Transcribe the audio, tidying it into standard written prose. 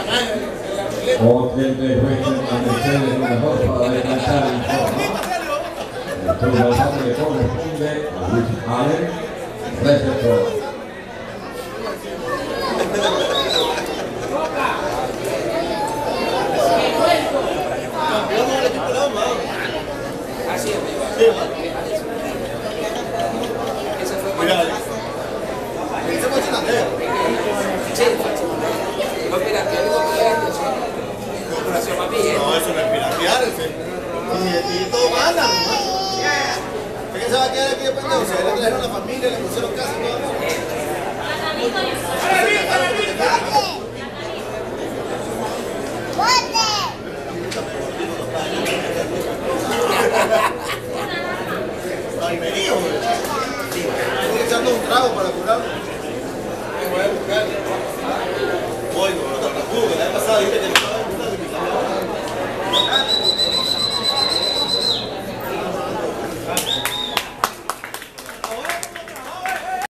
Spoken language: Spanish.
Hotel de Western a Mercedes lo mejor para descansar en forma. El turno le corresponde a Luis Allen, receptor. Así es. Mira, ese fue Chinandero. Sí, no piratear, no, eso no es piratear, ese. Y todos ganan, ¿no? ¿Es que se va a quedar aquí de pendejo? Se le trajeron la familia, le pusieron casa y todo. Almería, güey. Estoy echando un trago para curarlo. Voy a buscar.